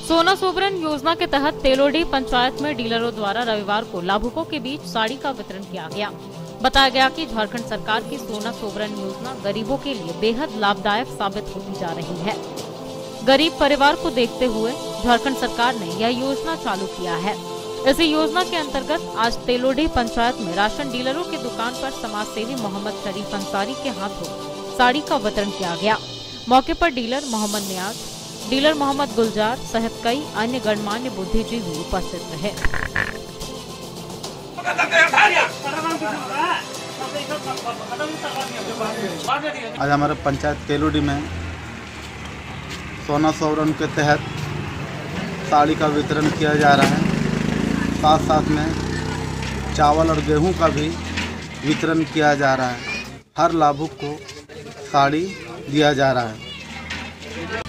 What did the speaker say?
सोना सोबरन योजना के तहत तेलोडी पंचायत में डीलरों द्वारा रविवार को लाभुकों के बीच साड़ी का वितरण किया गया। बताया गया कि झारखंड सरकार की सोना सोबरन योजना गरीबों के लिए बेहद लाभदायक साबित होती जा रही है। गरीब परिवार को देखते हुए झारखंड सरकार ने यह योजना चालू किया है। इसी योजना के अंतर्गत आज तेलोडी पंचायत में राशन डीलरों की दुकान पर समाज सेवी मोहम्मद शरीफ अंसारी के हाथों साड़ी का वितरण किया गया। मौके पर डीलर मोहम्मद नियाज, डीलर मोहम्मद गुलजार सहित कई अन्य गणमान्य बुद्धिजीवी उपस्थित रहे। आज हमारे पंचायत तेलोडी में सोना सोबरन के तहत साड़ी का वितरण किया जा रहा है। साथ साथ में चावल और गेहूं का भी वितरण किया जा रहा है। हर लाभुक को साड़ी दिया जा रहा है।